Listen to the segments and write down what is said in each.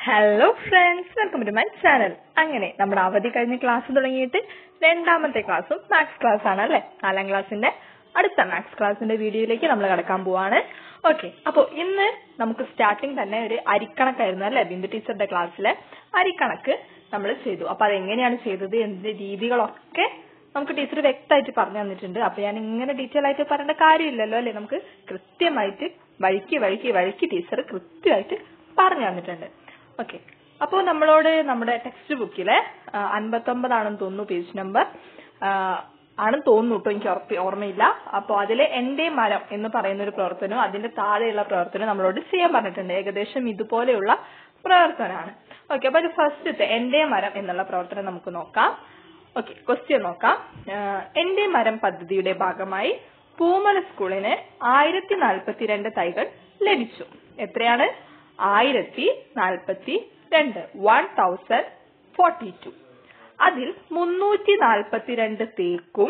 Hello friends, welcome to my channel. അങ്ങനെ നമ്മുടെ അവധി കഴിഞ്ഞ ക്ലാസ് തുടങ്ങിയിട്ട് രണ്ടാമത്തെ ക്ലാസ്സും മാത്സ് ക്ലാസ് ആണ് അല്ലെ. 4ാം ക്ലാസ്സിന്റെ അടുത്ത മാത്സ് ക്ലാസ്സിന്റെ വീഡിയോയിലേക്ക് നമ്മൾ കടക്കാൻ പോവാണ്. ഓക്കെ, അപ്പോൾ ഇന്ന് നമുക്ക് സ്റ്റാർട്ടിങ് തന്നെ ഒരു അരിക്കണക്കായിരുന്നു അല്ലെ. ബിന്ദു ടീച്ചറുടെ ക്ലാസ്സിലെ അരിക്കണക്ക് നമ്മൾ ചെയ്തു. അപ്പൊ അതെങ്ങനെയാണ് ചെയ്തത്, എന്തിന്റെ രീതികളൊക്കെ നമുക്ക് ടീച്ചർ വ്യക്തമായിട്ട് പറഞ്ഞു തന്നിട്ടുണ്ട്. അപ്പൊ ഞാൻ ഇങ്ങനെ ഡീറ്റെയിൽ ആയിട്ട് പറയേണ്ട കാര്യമില്ലല്ലോ അല്ലെ. നമുക്ക് കൃത്യമായിട്ട് വഴിക്ക് ടീച്ചർ കൃത്യമായിട്ട് പറഞ്ഞു തന്നിട്ടുണ്ട്. ഓക്കെ, അപ്പോൾ നമ്മളോട് നമ്മുടെ ടെക്സ്റ്റ് ബുക്കിലെ 59 ആണെന്ന് തോന്നുന്നു, പേജ് നമ്പർ ആണെന്ന് തോന്നുന്നു കേട്ടോ, എനിക്ക് ഓർമ്മയില്ല. അപ്പോൾ അതിലെ എന്റെ മരം എന്ന് പറയുന്ന ഒരു പ്രവർത്തനവും അതിന്റെ താഴെയുള്ള പ്രവർത്തനവും നമ്മളോട് ചെയ്യാൻ പറഞ്ഞിട്ടുണ്ട്. ഏകദേശം ഇതുപോലെയുള്ള പ്രവർത്തനമാണ്. ഓക്കെ, അപ്പൊ അത് ഫസ്റ്റത്തെ എന്റെ മരം എന്നുള്ള പ്രവർത്തനം നമുക്ക് നോക്കാം. ഓക്കെ, ക്വസ്റ്റ്യൻ നോക്കാം. എന്റെ മരം പദ്ധതിയുടെ ഭാഗമായി പൂമല സ്കൂളിന് 1042 തൈകൾ ലഭിച്ചു. എത്രയാണ്? 1042, 1042. അതിൽ 342 തേക്കും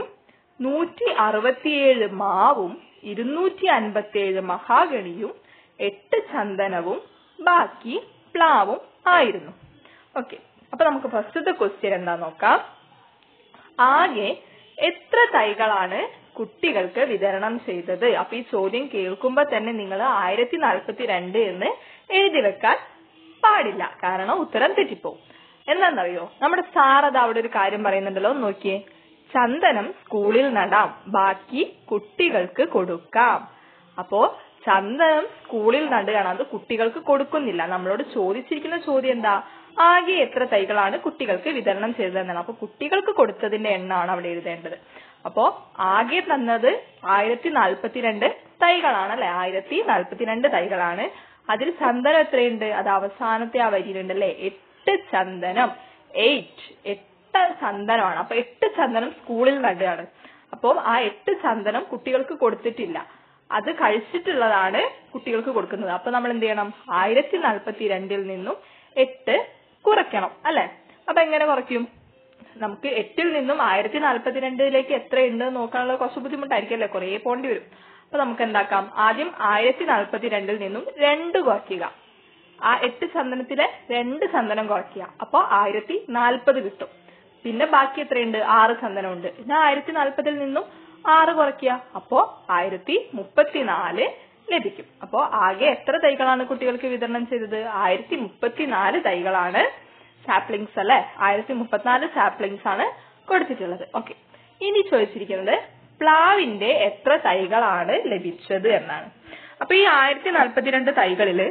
167 മാവും 257 മഹാഗണിയും 8 ചന്ദനവും ബാക്കി പ്ലാവും ആയിരുന്നു. ഓക്കെ, അപ്പൊ നമുക്ക് ഫസ്റ്റത്തെ ക്വസ്റ്റ്യൻ എന്താ നോക്കാം. ആകെ എത്ര തൈകളാണ് കുട്ടികൾക്ക് വിതരണം ചെയ്തത്? അപ്പൊ ഈ ചോദ്യം കേൾക്കുമ്പോ തന്നെ നിങ്ങൾ 1042 എന്ന് എഴുതി വെക്കാൻ പാടില്ല, കാരണം ഉത്തരം തെറ്റിപ്പോവും. എന്താണെന്നറിയോ, നമ്മുടെ സാർ അത് അവിടെ ഒരു കാര്യം പറയുന്നുണ്ടല്ലോ, നോക്കിയേ. ചന്ദനം സ്കൂളിൽ നടാം, ബാക്കി കുട്ടികൾക്ക് കൊടുക്കാം. അപ്പോ ചന്ദനം സ്കൂളിൽ നടുകയാണ്, അത് കുട്ടികൾക്ക് കൊടുക്കുന്നില്ല. നമ്മളോട് ചോദിച്ചിരിക്കുന്ന ചോദ്യം എന്താ? ആകെ എത്ര തൈകളാണ് കുട്ടികൾക്ക് വിതരണം ചെയ്തതെന്നാണ്. അപ്പൊ കുട്ടികൾക്ക് കൊടുത്തതിന്റെ എണ്ണമാണ് അവിടെ എഴുതേണ്ടത്. അപ്പോ ആകെ തന്നത് 1042 തൈകളാണ് അല്ലെ. 1042 തൈകളാണ്. അതിൽ ചന്ദനം എത്രയുണ്ട്? അത് അവസാനത്തെ ആ വരിയിലുണ്ട് അല്ലെ. 8 ചന്ദനം, 8 ചന്ദനമാണ്. അപ്പൊ 8 ചന്ദനം സ്കൂളിൽ നടുകയാണ്. അപ്പോൾ ആ 8 ചന്ദനം കുട്ടികൾക്ക് കൊടുത്തിട്ടില്ല, അത് കഴിച്ചിട്ടുള്ളതാണ് കുട്ടികൾക്ക് കൊടുക്കുന്നത്. അപ്പൊ നമ്മൾ എന്ത് ചെയ്യണം? 1042 നിന്നും 8 കുറയ്ക്കണം അല്ലെ. അപ്പൊ എങ്ങനെ കുറയ്ക്കും? നമുക്ക് 8 നിന്നും 1042 എത്ര ഉണ്ട് നോക്കാനുള്ളത് കുറച്ച് ബുദ്ധിമുട്ടായിരിക്കും അല്ലെ, കുറെ പോണ്ടി വരും. അപ്പൊ നമുക്ക് എന്താക്കാം, ആദ്യം 1042 നിന്നും 2 കുറയ്ക്കുക. ആ 8 ചന്ദനത്തിലെ 2 ചന്ദനം കുറയ്ക്കുക. അപ്പൊ 1040 കിട്ടും. പിന്നെ ബാക്കി എത്രയുണ്ട്? 6 ചന്ദനം ഉണ്ട്. പിന്നെ 1040 നിന്നും 6 കുറയ്ക്കുക. അപ്പോ 1034 ലഭിക്കും. അപ്പോ ആകെ എത്ര തൈകളാണ് കുട്ടികൾക്ക് വിതരണം ചെയ്തത്? 1034 തൈകളാണ്. സാപ്ലിങ്സ് അല്ലെ, 1034 സാപ്ലിങ്സ് ആണ് കൊടുത്തിട്ടുള്ളത്. ഓക്കെ, ഇനി ചോദിച്ചിരിക്കുന്നത് പ്ലാവിന്റെ എത്ര തൈകളാണ് ലഭിച്ചത് എന്നാണ്. അപ്പൊ ഈ 1042 തൈകളില്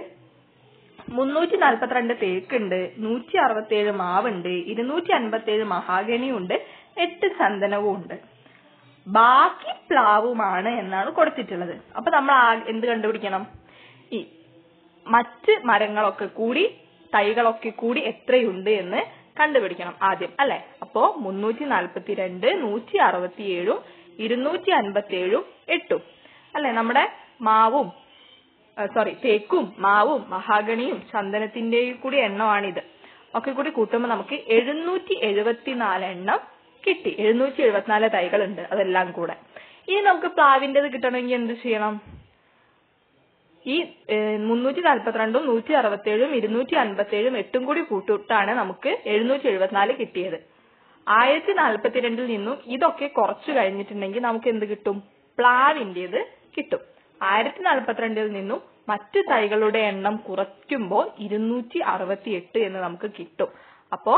342 തേക്കുണ്ട്, 167 മാവുണ്ട്, 257 മഹാഗണിയുണ്ട്, 8 ചന്ദനവും ഉണ്ട്. ബാക്കി പ്ലാവുമാണ് എന്നാണ് കൊടുത്തിട്ടുള്ളത്. അപ്പൊ നമ്മൾ എന്ത് കണ്ടുപിടിക്കണം? ഈ മറ്റ് മരങ്ങളൊക്കെ കൂടി തൈകളൊക്കെ കൂടി എത്രയുണ്ട് എന്ന് കണ്ടുപിടിക്കണം ആദ്യം അല്ലെ. അപ്പോ 342, 167, 257, 8 അല്ലെ. നമ്മുടെ തേക്കും മാവും മഹാഗണിയും ചന്ദനത്തിന്റെയും കൂടി എണ്ണമാണിത്. ഒക്കെ കൂടി കൂട്ടുമ്പോൾ നമുക്ക് 774 എണ്ണം കിട്ടി. 774 തൈകളുണ്ട് അതെല്ലാം കൂടെ. ഇനി നമുക്ക് പ്ലാവിന്റേത് കിട്ടണമെങ്കിൽ എന്ത് ചെയ്യണം? ഈ 342, 167, 257, 8 കൂടി കൂട്ടിയിട്ടാണ് നമുക്ക് 774 കിട്ടിയത്. 1042 നിന്നും ഇതൊക്കെ കുറച്ചു കഴിഞ്ഞിട്ടുണ്ടെങ്കിൽ നമുക്ക് എന്ത് കിട്ടും? പ്ലാവിന്റേത് കിട്ടും. 1042 നിന്നും മറ്റു തൈകളുടെ എണ്ണം കുറയ്ക്കുമ്പോൾ 268 എന്ന് നമുക്ക് കിട്ടും. അപ്പോ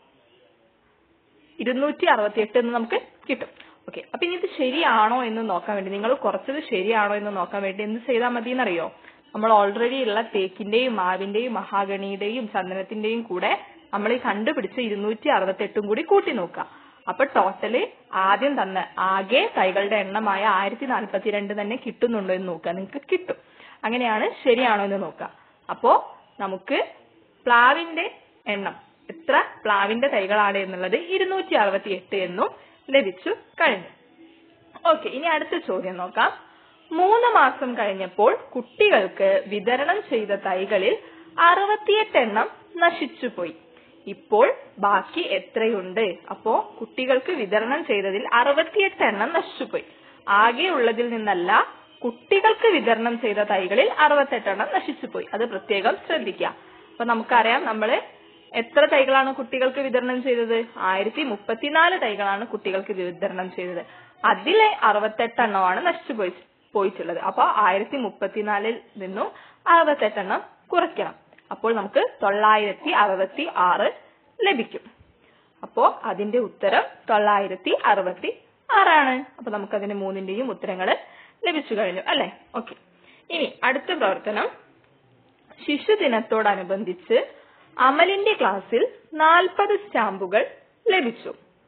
268 എന്ന് നമുക്ക് കിട്ടും. ഓക്കെ, അപ്പൊ ഇനി ഇത് ശരിയാണോ എന്ന് നോക്കാൻ വേണ്ടി, നിങ്ങൾ കുറച്ചത് ശരിയാണോ എന്ന് നോക്കാൻ വേണ്ടി എന്ത് ചെയ്താൽ മതി എന്നറിയോ? നമ്മൾ ഓൾറെഡി ഉള്ള തേക്കിന്റെയും മാവിന്റെയും മഹാഗണിയുടെയും ചന്ദനത്തിന്റെയും കൂടെ നമ്മൾ ഈ കണ്ടുപിടിച്ച 268 കൂടി കൂട്ടി നോക്കുക. അപ്പൊ ടോട്ടല് ആദ്യം തന്നെ ആകെ തൈകളുടെ എണ്ണമായ 1042 തന്നെ കിട്ടുന്നുണ്ടോ എന്ന് നോക്കുക. നിങ്ങൾക്ക് കിട്ടും. അങ്ങനെയാണ് ശരിയാണോ എന്ന് നോക്കുക. അപ്പോ നമുക്ക് പ്ലാവിന്റെ എണ്ണം, എത്ര പ്ലാവിന്റെ തൈകളാണ് എന്നുള്ളത് 268 എന്നും ലഭിച്ചു കഴിഞ്ഞു. ഓക്കെ, ഇനി അടുത്ത ചോദ്യം നോക്കാം. 3 മാസം കഴിഞ്ഞപ്പോൾ കുട്ടികൾക്ക് വിതരണം ചെയ്ത തൈകളിൽ 68 എണ്ണം നശിച്ചുപോയി. ഇപ്പോൾ ബാക്കി എത്രയുണ്ട്? അപ്പോ കുട്ടികൾക്ക് വിതരണം ചെയ്തതിൽ 68 എണ്ണം നശിച്ചുപോയി. ആകെ ഉള്ളതിൽ നിന്നല്ല, കുട്ടികൾക്ക് വിതരണം ചെയ്ത തൈകളിൽ 68 എണ്ണം നശിച്ചുപോയി. അത് പ്രത്യേകം ശ്രദ്ധിക്കുക. അപ്പൊ നമുക്കറിയാം നമ്മള് എത്ര തൈകളാണ് കുട്ടികൾക്ക് വിതരണം ചെയ്തത്? 1034 തൈകളാണ് കുട്ടികൾക്ക് വിതരണം ചെയ്തത്. അതിലെ 68 എണ്ണമാണ് നശിച്ചു പോയിട്ടുള്ളത്. അപ്പൊ 1034 നിന്നും 68 എണ്ണം കുറയ്ക്കണം. അപ്പോൾ നമുക്ക് 966 ലഭിക്കും. അപ്പോ അതിന്റെ ഉത്തരം 966 ആണ്. അപ്പൊ നമുക്ക് അതിന്റെ മൂന്നിന്റെയും ഉത്തരങ്ങൾ ലഭിച്ചു കഴിഞ്ഞു അല്ലെ? ഓക്കെ. ഇനി അടുത്ത പ്രവർത്തനം, ശിശുദിനത്തോടനുബന്ധിച്ച് അമലിന്റെ ക്ലാസ്സിൽ 40 സ്റ്റാമ്പുകൾ ലഭിച്ചു.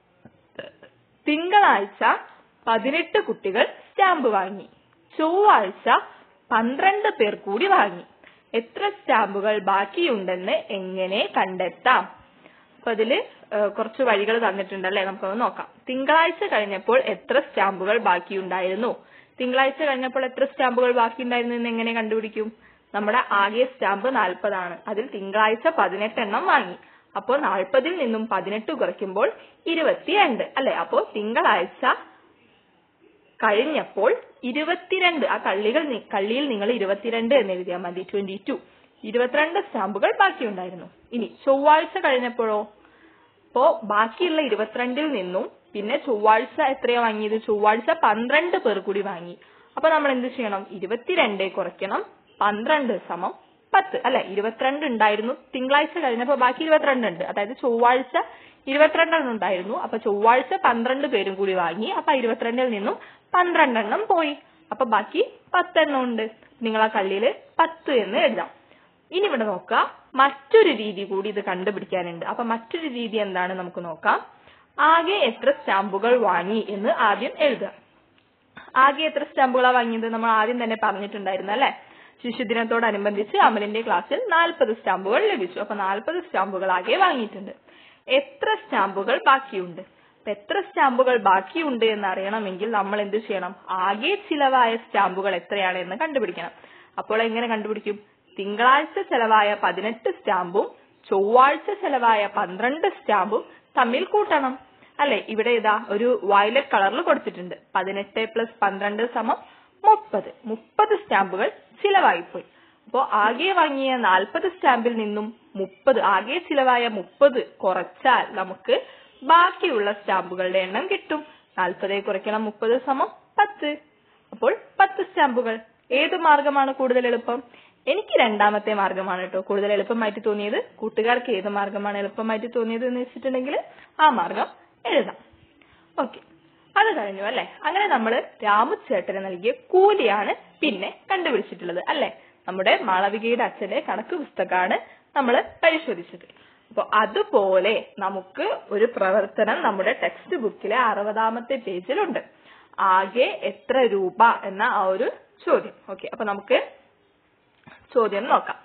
തിങ്കളാഴ്ച 18 കുട്ടികൾ സ്റ്റാമ്പ് വാങ്ങി. ചൊവ്വാഴ്ച 12 പേർ കൂടി വാങ്ങി. എത്ര സ്റ്റാമ്പുകൾ ബാക്കിയുണ്ടെന്ന് എങ്ങനെ കണ്ടെത്താം? അപ്പൊ അതില് കുറച്ച് വഴികൾ തന്നിട്ടുണ്ടല്ലേ, നമുക്കൊന്ന് നോക്കാം. തിങ്കളാഴ്ച കഴിഞ്ഞപ്പോൾ എത്ര സ്റ്റാമ്പുകൾ ബാക്കിയുണ്ടായിരുന്നു? തിങ്കളാഴ്ച കഴിഞ്ഞപ്പോൾ എത്ര സ്റ്റാമ്പുകൾ ബാക്കിയുണ്ടായിരുന്നു എന്ന് എങ്ങനെ കണ്ടുപിടിക്കും? നമ്മുടെ ആകെ സ്റ്റാമ്പ് 40 ആണ്. അതിൽ തിങ്കളാഴ്ച 18 എണ്ണം വാങ്ങി. അപ്പോൾ 40 നിന്നും 18 കുറയ്ക്കുമ്പോൾ 22 അല്ലെ? അപ്പോ തിങ്കളാഴ്ച കഴിഞ്ഞപ്പോൾ 22, ആ കള്ളിയിൽ നിങ്ങൾ 22 എന്ന് എഴുതിയാൽ മതി. 22 സ്റ്റാമ്പുകൾ ബാക്കിയുണ്ടായിരുന്നു. ഇനി ചൊവ്വാഴ്ച കഴിഞ്ഞപ്പോഴോ? അപ്പോ ബാക്കിയുള്ള 22 നിന്നും പിന്നെ ചൊവ്വാഴ്ച എത്രയാ വാങ്ങിയത്? ചൊവ്വാഴ്ച 12 പേർ കൂടി വാങ്ങി. അപ്പൊ നമ്മൾ എന്ത് ചെയ്യണം? 22 കുറയ്ക്കണം 12 സമം 10 അല്ലെ? 22 ഉണ്ടായിരുന്നു തിങ്കളാഴ്ച കഴിഞ്ഞപ്പോ, ബാക്കി 22 ഉണ്ട്. അതായത് ചൊവ്വാഴ്ച 22 എണ്ണം ഉണ്ടായിരുന്നു. അപ്പൊ ചൊവ്വാഴ്ച 12 പേരും കൂടി വാങ്ങി. അപ്പൊ 22 നിന്നും 12 എണ്ണം പോയി. അപ്പൊ ബാക്കി 10 എണ്ണം ഉണ്ട്. നിങ്ങൾ ആ കള്ളിയില് 10 എന്ന് എഴുതാം. ഇനി ഇവിടെ നോക്കുക, മറ്റൊരു രീതി കൂടി ഇത് കണ്ടുപിടിക്കാനുണ്ട്. അപ്പൊ മറ്റൊരു രീതി എന്താണ് നമുക്ക് നോക്കാം. ആകെ എത്ര സ്റ്റാമ്പുകൾ വാങ്ങി എന്ന് ആദ്യം എഴുതുക. ആകെ എത്ര സ്റ്റാമ്പുകളാണ് വാങ്ങിയത്? നമ്മൾ ആദ്യം തന്നെ പറഞ്ഞിട്ടുണ്ടായിരുന്നു അല്ലെ? ശിശുദിനത്തോടനുബന്ധിച്ച് അമലിന്റെ ക്ലാസ്സിൽ 40 സ്റ്റാമ്പുകൾ ലഭിച്ചു. അപ്പൊ 40 സ്റ്റാമ്പുകൾ ആകെ വാങ്ങിയിട്ടുണ്ട്. എത്ര സ്റ്റാമ്പുകൾ ബാക്കിയുണ്ട്? എത്ര സ്റ്റാമ്പുകൾ ബാക്കിയുണ്ട് എന്ന് അറിയണമെങ്കിൽ നമ്മൾ എന്ത് ചെയ്യണം? ആകെ ചിലവായ സ്റ്റാമ്പുകൾ എത്രയാണ് എന്ന് കണ്ടുപിടിക്കണം. അപ്പോൾ എങ്ങനെ കണ്ടുപിടിക്കും? തിങ്കളാഴ്ച ചെലവായ 18 സ്റ്റാമ്പും ചൊവ്വാഴ്ച ചെലവായ 12 സ്റ്റാമ്പും തമ്മിൽ കൂട്ടണം അല്ലെ? ഇവിടെ ഇതാ ഒരു വയലറ്റ് കളറിൽ കൊടുത്തിട്ടുണ്ട്. 18 + 12 = 30 സ്റ്റാമ്പുകൾ ചിലവായിപ്പോയി. അപ്പോ ആകെ വാങ്ങിയ 40 സ്റ്റാമ്പിൽ നിന്നും 30, ആകെ ചിലവായ 30 കുറച്ചാൽ നമുക്ക് ബാക്കിയുള്ള സ്റ്റാമ്പുകളുടെ എണ്ണം കിട്ടും. 40 കുറയ്ക്കണം 30 = 10. അപ്പോൾ 10 സ്റ്റാമ്പുകൾ. ഏത് മാർഗമാണ് കൂടുതൽ എളുപ്പം? എനിക്ക് രണ്ടാമത്തെ മാർഗമാണ് കേട്ടോ കൂടുതൽ എളുപ്പമായിട്ട് തോന്നിയത്. കൂട്ടുകാർക്ക് ഏത് മാർഗമാണ് എളുപ്പമായിട്ട് തോന്നിയത് എന്ന് വെച്ചിട്ടുണ്ടെങ്കിൽ ആ മാർഗം എഴുതാം. ഓക്കെ, അത് കഴിഞ്ഞു അല്ലെ? അങ്ങനെ നമ്മൾ രാമുചേട്ടന് നൽകിയ കൂലിയാണ് പിന്നെ കണ്ടുപിടിച്ചിട്ടുള്ളത് അല്ലെ? നമ്മുടെ മാളവികയുടെ അച്ഛന്റെ കണക്ക് പുസ്തകമാണ് നമ്മൾ പരിശോധിച്ചത്. അപ്പൊ അതുപോലെ നമുക്ക് ഒരു പ്രവർത്തനം നമ്മുടെ ടെക്സ്റ്റ് ബുക്കിലെ 60ാമത്തെ പേജിലുണ്ട്. ആകെ എത്ര രൂപ എന്ന ആ ഒരു ചോദ്യം. ഓക്കെ, അപ്പൊ നമുക്ക് ചോദ്യം നോക്കാം.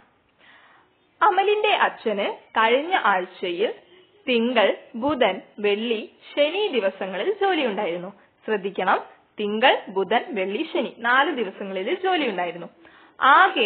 അമലിന്റെ അച്ഛന് കഴിഞ്ഞ ആഴ്ചയിൽ തിങ്കൾ, ബുധൻ, വെള്ളി, ശനി ദിവസങ്ങളിൽ ജോലി ഉണ്ടായിരുന്നു. ശ്രദ്ധിക്കണം, തിങ്കൾ, ബുധൻ, വെള്ളി, ശനി 4 ദിവസങ്ങളിൽ ജോലി ഉണ്ടായിരുന്നു. ആകെ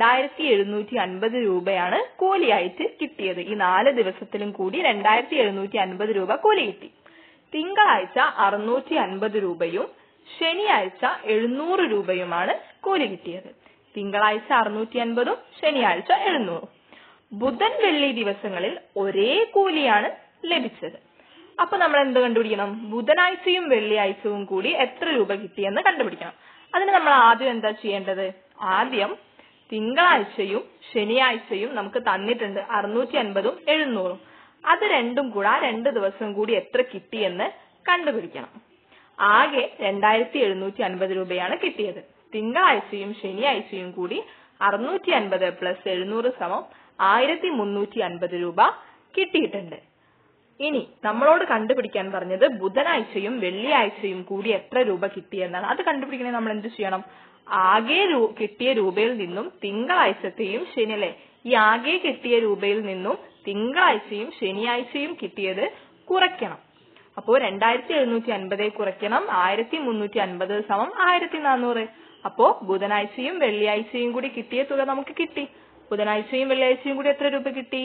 2750 രൂപയാണ് കൂലിയായിട്ട് കിട്ടിയത്. ഈ 4 ദിവസത്തിലും കൂടി 2750 രൂപ കൂലി കിട്ടി. തിങ്കളാഴ്ച 650 രൂപയും ശനിയാഴ്ച 700 രൂപയുമാണ് കൂലി കിട്ടിയത്. തിങ്കളാഴ്ച 650ഉം ശനിയാഴ്ച 700ഉം. ബുധൻ, വെള്ളി ദിവസങ്ങളിൽ ഒരേ കൂലിയാണ് ലഭിച്ചത്. അപ്പൊ നമ്മൾ എന്ത് കണ്ടുപിടിക്കണം? ബുധനാഴ്ചയും വെള്ളിയാഴ്ചയും കൂടി എത്ര രൂപ കിട്ടിയെന്ന് കണ്ടുപിടിക്കണം. അതിന് നമ്മൾ ആദ്യം എന്താ ചെയ്യേണ്ടത്? ആദ്യം തിങ്കളാഴ്ചയും ശനിയാഴ്ചയും നമുക്ക് തന്നിട്ടുണ്ട് 650ഉം 700ഉം. അത് രണ്ടും കൂടെ ആ 2 ദിവസം കൂടി എത്ര കിട്ടിയെന്ന് കണ്ടുപിടിക്കണം. ആകെ 2750 രൂപയാണ് കിട്ടിയത്. തിങ്കളാഴ്ചയും ശനിയാഴ്ചയും കൂടി 650 + 700 = 1350 രൂപ കിട്ടിയിട്ടുണ്ട്. ഇനി നമ്മളോട് കണ്ടുപിടിക്കാൻ പറഞ്ഞത് ബുധനാഴ്ചയും വെള്ളിയാഴ്ചയും കൂടി എത്ര രൂപ കിട്ടിയെന്നാണ്. അത് കണ്ടുപിടിക്കണേ നമ്മൾ എന്ത് ചെയ്യണം? ആകെ കിട്ടിയ രൂപയിൽ നിന്നും തിങ്കളാഴ്ചത്തെയും ശനിയല്ലേ, ഈ ആകെ കിട്ടിയ രൂപയിൽ നിന്നും തിങ്കളാഴ്ചയും ശനിയാഴ്ചയും കിട്ടിയത് കുറയ്ക്കണം. അപ്പോ 2750 കുറയ്ക്കണം 1350 = 1400. അപ്പോ ബുധനാഴ്ചയും വെള്ളിയാഴ്ചയും കൂടി കിട്ടിയ തുക നമുക്ക് കിട്ടി. ബുധനാഴ്ചയും വെള്ളിയാഴ്ചയും കൂടി എത്ര രൂപ കിട്ടി?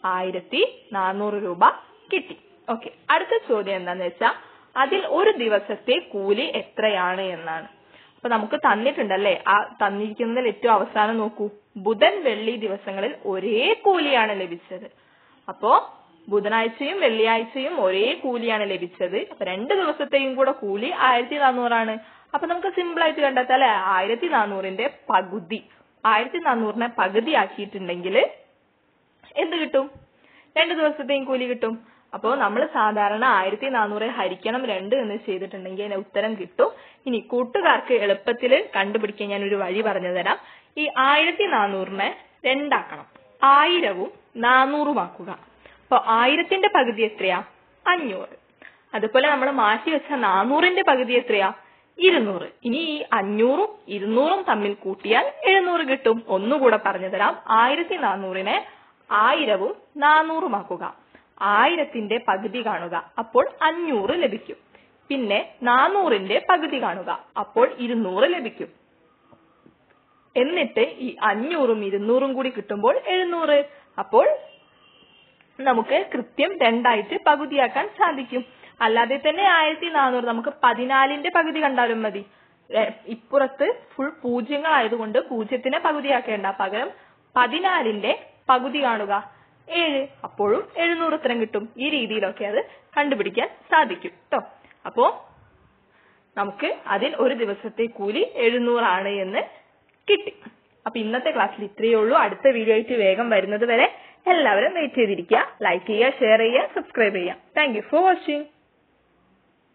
1400 രൂപ കിട്ടി. ഓക്കെ, അടുത്ത ചോദ്യം എന്താന്ന് വെച്ചാൽ അതിൽ ഒരു ദിവസത്തെ കൂലി എത്രയാണ് എന്നാണ്. അപ്പൊ നമുക്ക് തന്നിട്ടുണ്ടല്ലേ, ആ തന്നിരിക്കുന്നതിൽ ഏറ്റവും അവസാനം നോക്കൂ, ബുധൻ വെള്ളി ദിവസങ്ങളിൽ ഒരേ കൂലിയാണ് ലഭിച്ചത്. അപ്പോ ബുധനാഴ്ചയും വെള്ളിയാഴ്ചയും ഒരേ കൂലിയാണ് ലഭിച്ചത്. അപ്പൊ 2 ദിവസത്തെയും കൂടെ കൂലി 1400 അപ്പൊ നമുക്ക് സിമ്പിൾ ആയിട്ട് കണ്ടെത്താം അല്ലെ. 1400ന്റെ പകുതി 1400നെ പകുതി ആക്കിയിട്ടുണ്ടെങ്കിൽ എന്ത് കിട്ടും? 2 ദിവസത്തെയും കൂലി കിട്ടും. അപ്പോൾ നമ്മൾ സാധാരണ 1400 ഹരിക്കണം 2 എന്ന് ചെയ്തിട്ടുണ്ടെങ്കിൽ അതിന് ഉത്തരം കിട്ടും. ഇനി കൂട്ടുകാർക്ക് എളുപ്പത്തിൽ കണ്ടുപിടിക്കാൻ ഞാൻ ഒരു വഴി പറഞ്ഞു തരാം. ഈ 1400നെ 2 ആക്കണം, 1000ഉം 400ഉം ആക്കുക. അപ്പൊ 1000ന്റെ പകുതി എത്രയാ? 500. അതുപോലെ നമ്മൾ മാറ്റി വെച്ച 400ന്റെ പകുതി എത്രയാ? 200. ഇനി ഈ 500ഉം 200ഉം തമ്മിൽ കൂട്ടിയാൽ 700 കിട്ടും. ഒന്നുകൂടെ പറഞ്ഞു തരാം. 1400നെ 1000ഉം 400ഉം ആക്കുക. 1000ന്റെ പകുതി കാണുക, അപ്പോൾ 500 ലഭിക്കും. പിന്നെ 400ന്റെ പകുതി കാണുക, അപ്പോൾ 200 ലഭിക്കും. എന്നിട്ട് ഈ 500ഉം 200ഉം കൂടി കിട്ടുമ്പോൾ 700. അപ്പോൾ നമുക്ക് കൃത്യം 2 ആയിട്ട് പകുതിയാക്കാൻ സാധിക്കും. അല്ലാതെ തന്നെ 1400 നമുക്ക് 14ന്റെ പകുതി കണ്ടാലും മതി. ഇപ്പുറത്ത് ഫുൾ പൂജ്യങ്ങളായതുകൊണ്ട് 0നെ പകുതിയാക്കേണ്ട, പകരം 14ന്റെ പകുതി കാണുക, 7. അപ്പോഴും 700 ഉത്തരം കിട്ടും. ഈ രീതിയിലൊക്കെ അത് കണ്ടുപിടിക്കാൻ സാധിക്കും ട്ടോ. അപ്പോ നമുക്ക് അതിൽ ഒരു ദിവസത്തെ കൂലി 700 എന്ന് കിട്ടി. അപ്പൊ ഇന്നത്തെ ക്ലാസ്സിൽ ഇത്രയേ ഉള്ളൂ. അടുത്ത വീഡിയോ ആയിട്ട് വേഗം വരുന്നത് വരെ എല്ലാവരും വെയിറ്റ് ചെയ്തിരിക്കുക. ലൈക്ക് ചെയ്യുക, ഷെയർ ചെയ്യുക, സബ്സ്ക്രൈബ് ചെയ്യുക. Thank you for watching.